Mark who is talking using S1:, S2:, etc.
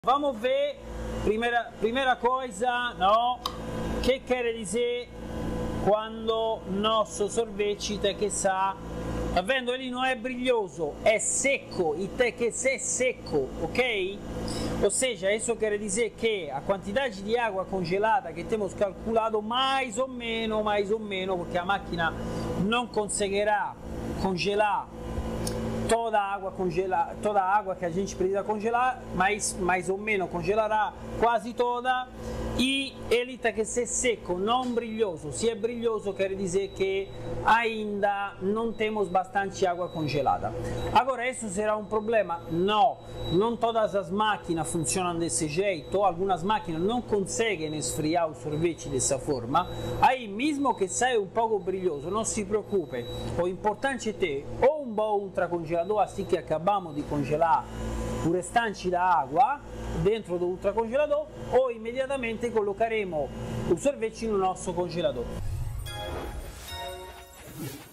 S1: Vamos ver, primeira coisa, não? Que quer dizer quando nosso sorvete tem que estar, tá vendo? Ele não é brilhoso, é seco e tem que ser seco, ok? Ou seja, isso quer dizer que a quantidade de água congelada que temos calculado mais ou menos, porque a máquina não conseguirá congelar toda a água que a gente precisa congelar, mas mais ou menos congelará quase toda, e ele tem que ser seco, não brilhoso. Se é brilhoso quer dizer que ainda não temos bastante água congelada. Agora, isso será um problema? Não todas as máquinas funcionam desse jeito, algumas máquinas não conseguem esfriar o sorvete dessa forma. Aí, mesmo que saia um pouco brilhoso, não se preocupe, o importante é ter ou um bom ultracongelador, assim que acabamos de congelar o restante da água dentro do ultracongelador, ou immediatamente colocaremo o sorvete no nosso congelador.